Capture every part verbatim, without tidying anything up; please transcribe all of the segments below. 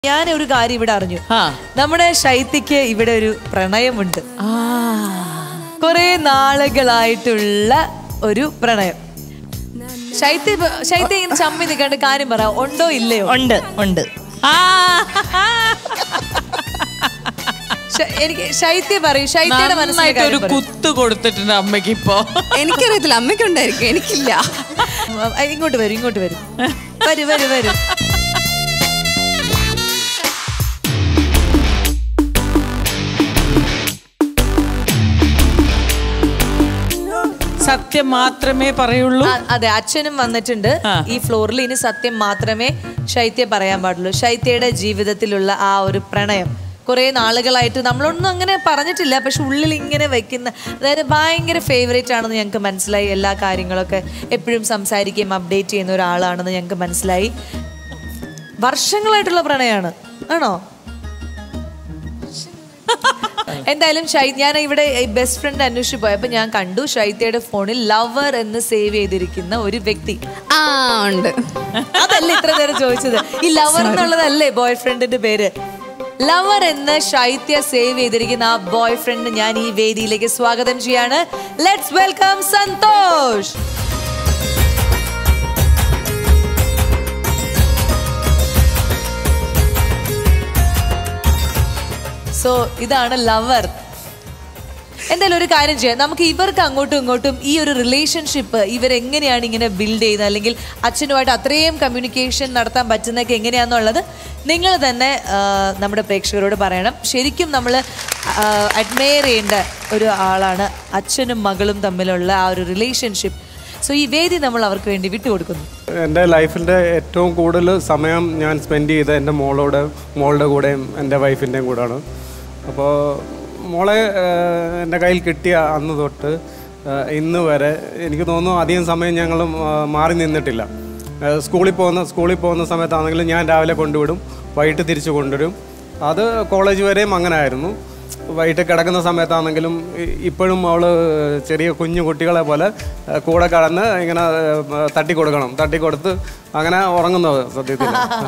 ഞാൻ ഒരു കാര്യം ഇവിടെ അറിഞ്ഞു. നമ്മുടെ ശൈത്യക്ക് ഇവിടെ ഒരു പ്രണയമുണ്ട്. കുറെ നാളുകളായിട്ടുള്ള ഒരു പ്രണയം. ശൈത്യ ശൈത്യ ഇങ്ങനെ ചമ്മി നിൽക്കാണ്ട് കാര്യം പറ, ഉണ്ടോ ഇല്ലയോ? ഉണ്ട് ഉണ്ട്. എനിക്ക് ശൈത്യ പറയൂ, ശൈത്യയുടെ മനസ്സിലായിട്ട് ഒരു കുത്ത് കൊടുത്തിട്ടുണ്ട് അമ്മയ്ക്ക്. ഇപ്പൊ എനിക്കറിയത്തില്ല, അമ്മയ്ക്കുണ്ടായിരിക്കും, എനിക്കില്ല. ഇങ്ങോട്ട് വരും, ഇങ്ങോട്ട് വരും, വരൂ വരൂ വരൂ. സത്യം മാത്രമേ പറയുള്ളൂ. അതെ, അച്ഛനും വന്നിട്ടുണ്ട് ഈ ഫ്ലോറിൽ. ഇനി സത്യം മാത്രമേ ശൈത്യ പറയാൻ പാടുള്ളൂ. ശൈത്യയുടെ ജീവിതത്തിലുള്ള ആ ഒരു പ്രണയം കുറെ നാളുകളായിട്ട് നമ്മളൊന്നും അങ്ങനെ പറഞ്ഞിട്ടില്ല, പക്ഷെ ഉള്ളിൽ ഇങ്ങനെ വെക്കുന്ന, അതായത് ഭയങ്കര ഫേവറേറ്റ് ആണെന്ന് ഞങ്ങൾക്ക് മനസ്സിലായി. എല്ലാ കാര്യങ്ങളൊക്കെ എപ്പോഴും സംസാരിക്കുകയും അപ്ഡേറ്റ് ചെയ്യുന്ന ഒരാളാണെന്ന് ഞങ്ങൾക്ക് മനസ്സിലായി. വർഷങ്ങളായിട്ടുള്ള പ്രണയമാണ്, ആണോ? എന്തായാലും ഞാൻ ഇവിടെ ബെസ്റ്റ് ഫ്രണ്ട് അന്വേഷിച്ച് പോയപ്പോ ഞാൻ കണ്ടു ശൈത്യയുടെ ഫോണിൽ ലവർ എന്ന് സേവ് ചെയ്തിരിക്കുന്ന ഒരു വ്യക്തി. ആ ഉണ്ട്. അതല്ലേ ഇത്ര നേരം ചോദിച്ചത്? ഈ ലവർ എന്നുള്ളതല്ലേ ബോയ് ഫ്രണ്ടിന്റെ പേര്? ലവർ എന്ന് ശൈത്യ സേവ് ചെയ്തിരിക്കുന്ന ആ ബോയ് ഫ്രണ്ട് ഞാൻ ഈ വേദിയിലേക്ക് സ്വാഗതം ചെയ്യാണ്. Let's welcome Santhosh. സോ ഇതാണ് ലവർ. എന്തായാലും ഒരു കാര്യം ചെയ്യാം, നമുക്ക് ഇവർക്ക് അങ്ങോട്ടും ഇങ്ങോട്ടും ഈ ഒരു റിലേഷൻഷിപ്പ് ഇവരെങ്ങനെയാണ് ഇങ്ങനെ ബിൽഡ് ചെയ്യുന്നത്, അല്ലെങ്കിൽ അച്ഛനുമായിട്ട് അത്രയും കമ്മ്യൂണിക്കേഷൻ നടത്താൻ പറ്റുന്നതൊക്കെ എങ്ങനെയാണെന്നുള്ളത് നിങ്ങൾ തന്നെ നമ്മുടെ പ്രേക്ഷകരോട് പറയണം. ശരിക്കും നമ്മൾ അഡ്മയർ ചെയ്യേണ്ട ഒരു ആളാണ് അച്ഛനും മകളും തമ്മിലുള്ള ആ ഒരു റിലേഷൻഷിപ്പ്. സോ ഈ വേദി നമ്മൾ അവർക്ക് വേണ്ടി വിട്ടുകൊടുക്കുന്നു. എൻ്റെ ലൈഫിൻ്റെ ഏറ്റവും കൂടുതൽ സമയം ഞാൻ സ്പെൻഡ് ചെയ്ത എൻ്റെ മോളോട് മോളുടെ കൂടെയും എൻ്റെ വൈഫിൻ്റെയും കൂടെയാണ്. അപ്പോൾ മോളെ എൻ്റെ കയ്യിൽ കിട്ടിയ അന്ന് തൊട്ട് ഇന്ന് വരെ എനിക്ക് തോന്നുന്നു അധികം സമയം ഞങ്ങൾ മാറി നിന്നിട്ടില്ല. സ്കൂളിൽ പോകുന്ന സ്കൂളിൽ പോകുന്ന സമയത്താണെങ്കിലും ഞാൻ രാവിലെ കൊണ്ടുവിടും, വൈകിട്ട് തിരിച്ച് കൊണ്ടുവരും. അത് കോളേജ് വരെയും അങ്ങനെ ആയിരുന്നു. വൈകിട്ട് കിടക്കുന്ന സമയത്താണെങ്കിലും ഇപ്പോഴും അവൾ ചെറിയ കുഞ്ഞു കുട്ടികളെ പോലെ കൂടെ കടന്ന് ഇങ്ങനെ തട്ടിക്കൊടുക്കണം, തട്ടിക്കൊടുത്ത് അങ്ങനെ ഉറങ്ങുന്നത്. സത്യത്തിൽ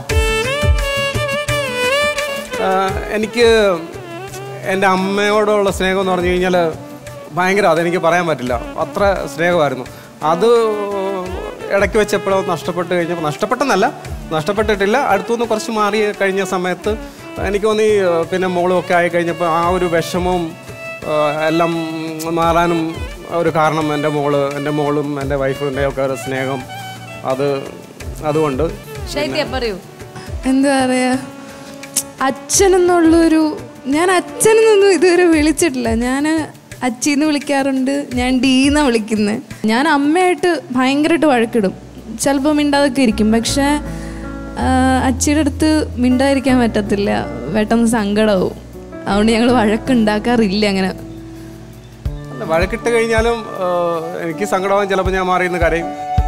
എനിക്ക് എൻ്റെ അമ്മയോടുള്ള സ്നേഹം എന്ന് പറഞ്ഞു കഴിഞ്ഞാൽ ഭയങ്കര, അതെനിക്ക് പറയാൻ പറ്റില്ല, അത്ര സ്നേഹമായിരുന്നു. അത് ഇടയ്ക്ക് വെച്ചപ്പോഴോ നഷ്ടപ്പെട്ട് കഴിഞ്ഞപ്പോൾ, നഷ്ടപ്പെട്ടെന്നല്ല, നഷ്ടപ്പെട്ടിട്ടില്ല, അടുത്തുനിന്ന് കുറച്ച് മാറി കഴിഞ്ഞ സമയത്ത് എനിക്ക് തോന്നി പിന്നെ മോളും ഒക്കെ ആയി കഴിഞ്ഞപ്പോൾ ആ ഒരു വിഷമവും എല്ലാം മാറാനും ഒരു കാരണം എൻ്റെ മോള് എൻ്റെ മോളും എൻ്റെ വൈഫിൻ്റെ ഒക്കെ ഒരു സ്നേഹം. അത് അതുകൊണ്ട് പറയൂ, എന്താ പറയുക, അച്ഛനെന്നുള്ളൊരു, ഞാൻ അച്ഛനെന്നൊന്നും ഇതുവരെ വിളിച്ചിട്ടില്ല. ഞാൻ അച്ചിന്ന് വിളിക്കാറുണ്ട്, ഞാൻ ഡീന്നാണ് വിളിക്കുന്നത്. ഞാൻ അമ്മയായിട്ട് ഭയങ്കരമായിട്ട് വഴക്കിടും, ചിലപ്പോൾ മിണ്ടാതൊക്കെ ഇരിക്കും. പക്ഷേ അച്ചിയുടെ അടുത്ത് മിണ്ടാതിരിക്കാൻ പറ്റത്തില്ല, പെട്ടെന്ന് സങ്കടമാവും. അതുകൊണ്ട് ഞങ്ങൾ വഴക്കുണ്ടാക്കാറില്ല. അങ്ങനെ വഴക്കിട്ട് കഴിഞ്ഞാലും എനിക്ക് സങ്കടമാവും, ചിലപ്പോൾ ഞാൻ മാറിയെന്ന് കരയും.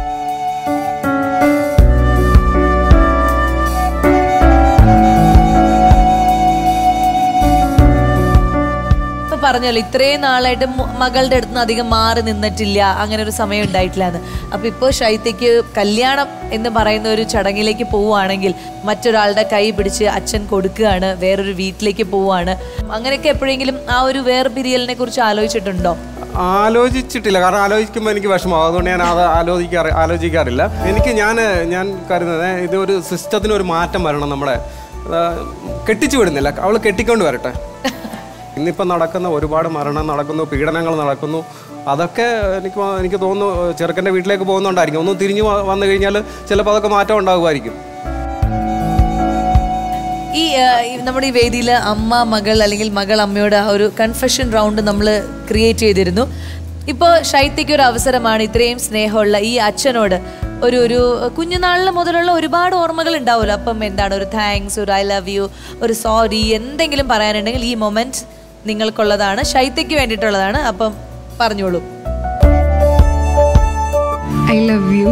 പറഞ്ഞല്ലോ ഇത്രയും നാളായിട്ട് മകളുടെ അടുത്ത് നിന്ന് അധികം മാറി നിന്നിട്ടില്ല, അങ്ങനെ ഒരു സമയം ഉണ്ടായിട്ടില്ല എന്ന്. അപ്പൊ ഇപ്പോൾ ശൈത്യക്ക് കല്യാണം എന്ന് പറയുന്ന ഒരു ചടങ്ങിലേക്ക് പോവുകയാണെങ്കിൽ മറ്റൊരാളുടെ കൈ പിടിച്ച് അച്ഛൻ കൊടുക്കുകയാണ്, വേറൊരു വീട്ടിലേക്ക് പോവുകയാണ്. അങ്ങനെയൊക്കെ എപ്പോഴെങ്കിലും ആ ഒരു വേർപിരിയലിനെ കുറിച്ച് ആലോചിച്ചിട്ടുണ്ടോ? ആലോചിച്ചിട്ടില്ല, കാരണം ആലോചിക്കുമ്പോൾ എനിക്ക് വിഷമം, അതുകൊണ്ട് ഞാൻ അത് ആലോചിക്കാറ് ആലോചിക്കാറില്ല. എനിക്ക് ഞാൻ ഞാൻ കരുതുന്നത് ഇത് ഒരു സിസ്റ്റത്തിന് ഒരു മാറ്റം വരണം. നമ്മളെ കെട്ടിച്ചു വിടുന്നില്ല, അവൾ കെട്ടിക്കൊണ്ട് വരട്ടെ. ഇന്നിപ്പം നടക്കുന്ന ഒരുപാട് മരണം നടക്കുന്നു, പീഡനങ്ങൾ നടക്കുന്നു. അതൊക്കെ എനിക്ക് എനിക്ക് തോന്നുന്നു ചെറുക്കൻ്റെ വീട്ടിലേക്ക് പോകുന്നുണ്ടായിരിക്കും. ഒന്ന് തിരിഞ്ഞു വന്നു കഴിഞ്ഞാൽ ചിലപ്പോൾ അതൊക്കെ മാറ്റം ഉണ്ടാകുമായിരിക്കും. ഈ നമ്മുടെ ഈ വേദിയിൽ അമ്മ മകൾ അല്ലെങ്കിൽ മകൾ അമ്മയോട് ആ ഒരു കൺഫെഷൻ റൗണ്ട് നമ്മൾ ക്രിയേറ്റ് ചെയ്തിരുന്നു. ഇപ്പോൾ ശൈത്യയ്ക്ക് ഒരു അവസരമാണ് ഇത്രയും സ്നേഹമുള്ള ഈ അച്ഛനോട് ഒരു ഒരു കുഞ്ഞുനാളിൽ മുതലുള്ള ഒരുപാട് ഓർമ്മകൾ ഉണ്ടാവുമല്ലോ. അപ്പം എന്താണ് ഒരു താങ്ക്സ്, ഒരു ഐ ലവ് യു, ഒരു സോറി, എന്തെങ്കിലും പറയാനുണ്ടെങ്കിൽ ഈ മൊമെന്റ് നിങ്ങൾക്കുള്ളതാണ്, ശൈത്യയ്ക്ക് വേണ്ടിയിട്ടുള്ളതാണ്. അപ്പം പറഞ്ഞോളൂ. I love you.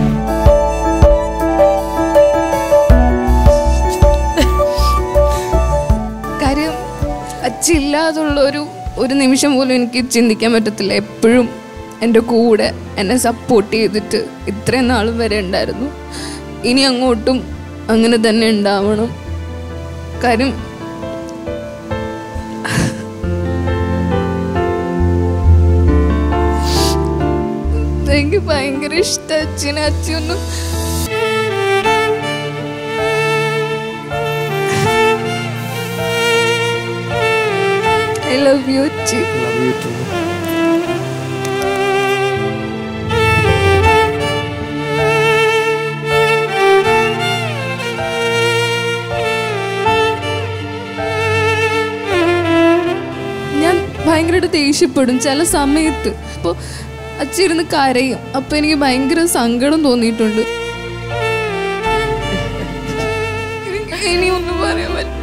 കാര്യം അച്ഛയില്ലാതുള്ളൊരു ഒരു നിമിഷം പോലും എനിക്ക് ചിന്തിക്കാൻ പറ്റത്തില്ല. എപ്പോഴും എൻ്റെ കൂടെ എന്നെ സപ്പോർട്ട് ചെയ്തിട്ട് ഇത്രയും നാളും വരെ ഉണ്ടായിരുന്നു. ഇനി അങ്ങോട്ടും അങ്ങനെ തന്നെ ഉണ്ടാവണം. കാര്യം എനിക്ക് ഭയങ്കര ഇഷ്ടം അച്ഛനെ. അച്ഛനും ഐ ലവ് യു അച്ഛി. Love you too. ഞാൻ ഭയങ്കരമായിട്ട് ദേഷ്യപ്പെടും ചില സമയത്ത്. അപ്പോൾ അച്ഛയിരുന്ന് കരയും. അപ്പോൾ എനിക്ക് ഭയങ്കര സങ്കടം തോന്നിയിട്ടുണ്ട്. ഇനി ഒന്നും പറയാൻ പറ്റില്ല.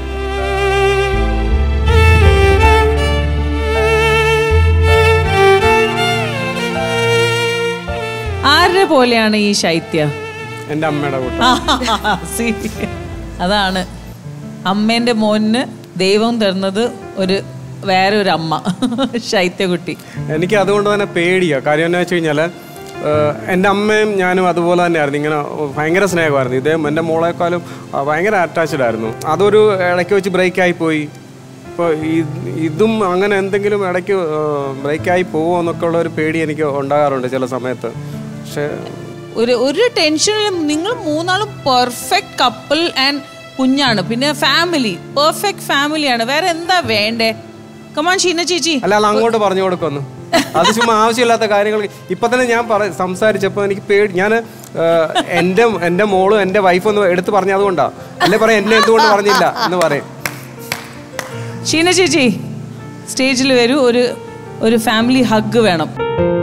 ആരുടെ പോലെയാണ് ഈ ശൈത്യ? എൻ്റെ അമ്മയുടെ കൂട്ടം. See, അതാണ് അമ്മേന്റെ മോന് ദൈവം തരുന്നത് ഒരു വേറെ ഒരു അമ്മ, ശൈത്യകുട്ടി. എനിക്ക് അതുകൊണ്ട് തന്നെ പേടിയാണ്. കാര്യം എന്താ വെച്ച് കഴിഞ്ഞാൽ എൻ്റെ അമ്മയും ഞാനും അതുപോലെ തന്നെയായിരുന്നു. ഇങ്ങനെ ഭയങ്കര സ്നേഹമായിരുന്നു. ഇദ്ദേഹം എൻ്റെ മോളെക്കാളും ഭയങ്കര അറ്റാച്ച്ഡ് ആയിരുന്നു. അതൊരു ഇടയ്ക്ക് വെച്ച് ബ്രേക്കായി പോയി. ഇപ്പോൾ ഇതും അങ്ങനെ എന്തെങ്കിലും ഇടയ്ക്ക് ബ്രേക്കായി പോകുമോ എന്നൊക്കെ ഉള്ള ഒരു പേടി എനിക്ക് ഉണ്ടാകാറുണ്ട് ചില സമയത്ത്. പക്ഷേ ഒരു ഒരു ടെൻഷനിലും നിങ്ങൾ മൂന്നാളും പെർഫെക്റ്റ് കപ്പിൾ ആൻഡ് കുഞ്ഞാണ്, പിന്നെ ഫാമിലി, പെർഫെക്റ്റ് ഫാമിലിയാണ്. വേറെ എന്താ വേണ്ടേ? കമാൻ ഷീന ചേച്ചി. അല്ല അത് അങ്ങോട്ട് പറഞ്ഞു കൊടുക്കുന്നു. അത് ചുമ്മാ ആവശ്യമില്ലാത്ത കാര്യങ്ങൾ. ഇപ്പൊ തന്നെ ഞാൻ പറ സംസാരിച്ചപ്പോൾ എനിക്ക് പേടി. ഞാൻ എൻ്റെ എൻ്റെ മോളും എൻ്റെ വൈഫും ഒന്ന് എടുത്ത് പറഞ്ഞ അതുകൊണ്ടാണ്. അല്ലെ പറയാം എന്നെ എന്തുകൊണ്ട് പറഞ്ഞില്ല എന്ന് പറയും. ഷീന ചേച്ചി സ്റ്റേജിൽ വരൂ. ഒരു ഒരു ഫാമിലി ഹഗ് വേണം.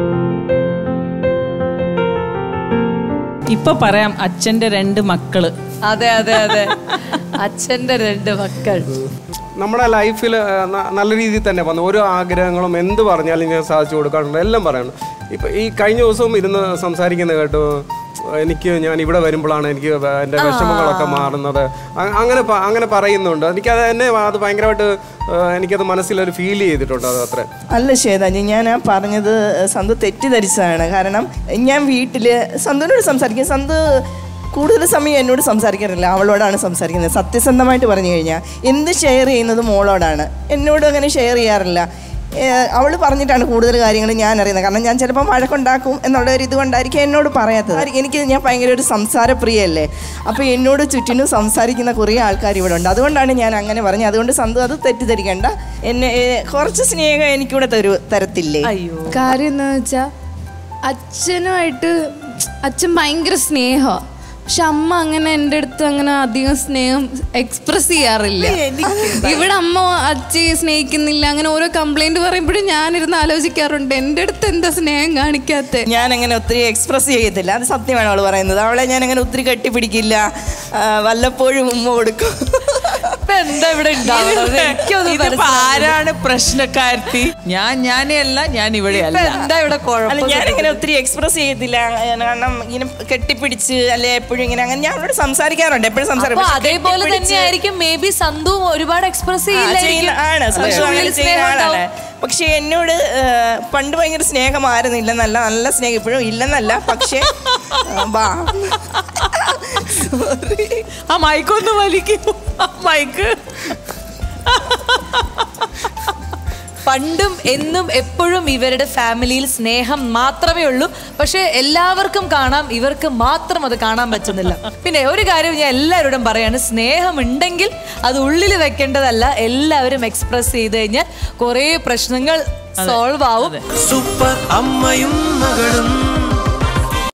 ഇപ്പൊ പറയാം അച്ഛന്റെ രണ്ട് മക്കള്. അതെ അതെ അതെ, അച്ഛന്റെ രണ്ട് മക്കൾ നമ്മുടെ ലൈഫിൽ നല്ല രീതിയിൽ തന്നെ വന്നു. ഓരോ ആഗ്രഹങ്ങളും എന്ത് പറഞ്ഞാലും ഞാൻ സാധിച്ചു കൊടുക്കാറുണ്ട്, എല്ലാം പറയണം. ഇപ്പം ഈ കഴിഞ്ഞ ദിവസവും ഇരുന്ന് സംസാരിക്കുന്നത് കേട്ടു. എനിക്ക് ഞാൻ ഇവിടെ വരുമ്പോഴാണ് എനിക്ക് എൻ്റെ വിഷമങ്ങളൊക്കെ മാറുന്നത്. അങ്ങനെ അങ്ങനെ പറയുന്നുണ്ട്. എനിക്കത് എന്നെ അത് ഭയങ്കരമായിട്ട് എനിക്കത് മനസ്സിലൊരു ഫീൽ ചെയ്തിട്ടുണ്ട്. അത് അത്ര അല്ല ശ്വേതാജി, ഞാൻ ആ പറഞ്ഞത് സന്തു തെറ്റിദ്ധരിച്ചതാണ്. കാരണം ഞാൻ വീട്ടിൽ സന്തുവിനോട് സംസാരിക്കും. സന്തു കൂടുതൽ സമയം എന്നോട് സംസാരിക്കാറില്ല, അവളോടാണ് സംസാരിക്കുന്നത്. സത്യസന്ധമായിട്ട് പറഞ്ഞു കഴിഞ്ഞാൽ എന്ത് ഷെയർ ചെയ്യുന്നത് മോളോടാണ്, എന്നോട് അങ്ങനെ ഷെയർ ചെയ്യാറില്ല. അവൾ പറഞ്ഞിട്ടാണ് കൂടുതൽ കാര്യങ്ങൾ ഞാൻ അറിയുന്നത്. കാരണം ഞാൻ ചിലപ്പോൾ വഴക്കുണ്ടാക്കും എന്നുള്ള ഒരു ഇതുകൊണ്ടായിരിക്കും എന്നോട് പറയാത്തത്. എനിക്ക് ഞാൻ ഭയങ്കര ഒരു സംസാരപ്രിയല്ലേ. അപ്പോൾ എന്നോട് ചുറ്റിനും സംസാരിക്കുന്ന കുറേ ആൾക്കാർ ഇവിടെ ഉണ്ട്. അതുകൊണ്ടാണ് ഞാൻ അങ്ങനെ പറഞ്ഞത്. അതുകൊണ്ട് സന്തു അത് തെറ്റിദ്ധരിക്കേണ്ട. എന്നെ കുറച്ച് സ്നേഹം എനിക്കിവിടെ തരൂ തരത്തില്ലേ? അയ്യോ, കാര്യം എന്താണെന്ന് വെച്ചാൽ അച്ഛനുമായിട്ട് അച്ഛൻ ഭയങ്കര സ്നേഹമാണ്. പക്ഷെ അമ്മ അങ്ങനെ എൻ്റെ അടുത്ത് അങ്ങനെ അധികം സ്നേഹം എക്സ്പ്രസ് ചെയ്യാറില്ല. ഇവിടെ അമ്മ അച്ഛയെ സ്നേഹിക്കുന്നില്ല അങ്ങനെ ഓരോ കംപ്ലൈന്റ് പറയുമ്പോഴും ഞാനിരുന്ന് ആലോചിക്കാറുണ്ട് എൻ്റെ അടുത്ത് എന്താ സ്നേഹം കാണിക്കാത്ത. ഞാൻ അങ്ങനെ ഒത്തിരി എക്സ്പ്രസ് ചെയ്യത്തില്ല, അത് സത്യമാണ് അവൾ പറയുന്നത്. അവളെ ഞാൻ അങ്ങനെ ഒത്തിരി കെട്ടിപ്പിടിക്കില്ല, വല്ലപ്പോഴും ഉമ്മ കൊടുക്കും. എന്താ ഇവിടെ ആരാണ് പ്രശ്നക്കാരത്തി? ഞാൻ ഞാനേ അല്ല, ഞാൻ ഇവിടെ അല്ല. എന്താ ഇവിടെ അല്ല, ഞാനങ്ങനെ ഒത്തിരി എക്സ്പ്രസ് ചെയ്യത്തില്ല. കാരണം ഇങ്ങനെ കെട്ടിപ്പിടിച്ച് അല്ലെ എപ്പോഴും ഇങ്ങനെ അങ്ങനെ ഞാൻ അവരോട് സംസാരിക്കാറുണ്ട്, എപ്പോഴും സംസാരിക്കും. അതേപോലെ തന്നെയായിരിക്കും മേ ബി സന്തു ഒരുപാട് എക്സ്പ്രസ് ആണ്. പക്ഷെ എന്നോട് പണ്ട് ഭയങ്കര സ്നേഹമായിരുന്നില്ല, നല്ല നല്ല സ്നേഹം ഇപ്പോഴും ഇല്ലെന്നല്ല. പക്ഷേ ആ മൈക്കൊന്ന് വലിക്കൂ. മൈക്ക് പണ്ടും എന്നും എപ്പോഴും ഇവരുടെ ഫാമിലിയിൽ സ്നേഹം മാത്രമേ ഉള്ളൂ. പക്ഷെ എല്ലാവർക്കും കാണാം, ഇവർക്ക് മാത്രം അത് കാണാൻ പറ്റുന്നില്ല. പിന്നെ ഒരു കാര്യം ഞാൻ എല്ലാവരോടും പറയാണ്, സ്നേഹം ഉണ്ടെങ്കിൽ അത് ഉള്ളിൽ വെക്കേണ്ടതല്ല, എല്ലാവരും എക്സ്പ്രസ് ചെയ്ത് കഴിഞ്ഞാൽ കുറേ പ്രശ്നങ്ങൾ സോൾവ് ആവും. സൂപ്പർ അമ്മയും മകളും.